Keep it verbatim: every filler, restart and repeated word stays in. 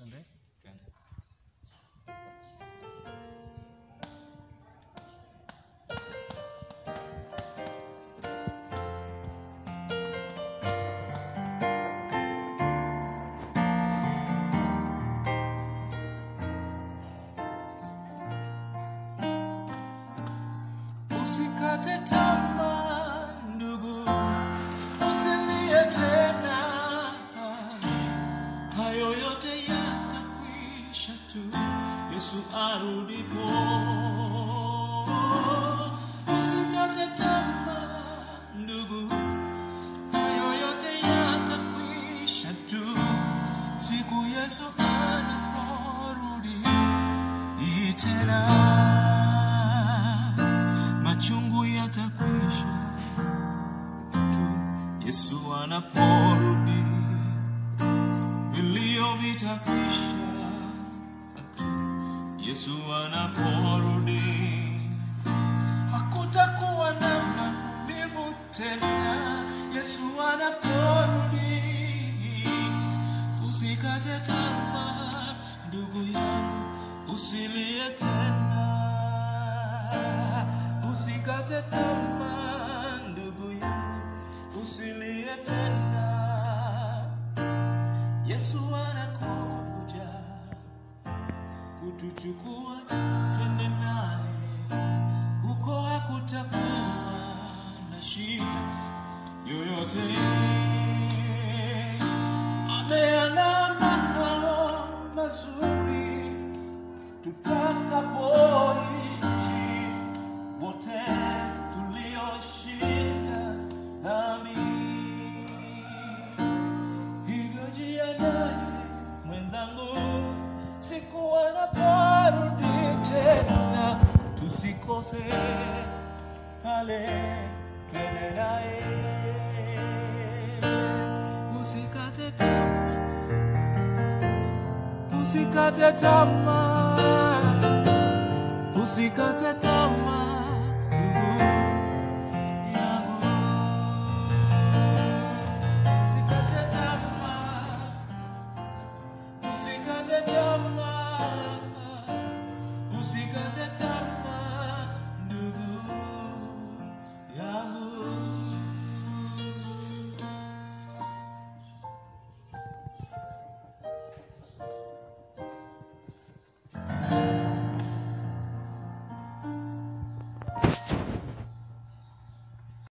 Twende. Usikate tamaa ndugu, usilie tena, hayo yote yatakwisha tu Yesu arudipo. Usikate tamaa ndugu, hayo yote yatakwisha tu siku Yesu anaporudi tena. Machungu yatakwisha tu Yesu anaporudi, vilio vitakwisha tu Yesu anaporudi. Hakutakuwa na maumivu tena Yesu anaporudi. Usikate tamaa ndugu yangu, usilie tena. Usikate tamaa ndugu yangu, usilie tena. Yesu anakuja kutuchukua twende naye, huko hakutakuwa na shida yoyote. Ameandaa makao mazuri tutakapoishi wote tulioshinda dhambi. Hivyo jiandae mwenzangu, siku anaporudi tena, tusikose pale twende naye. Usikate tamaa, usikate tamaa, usikate tamaa.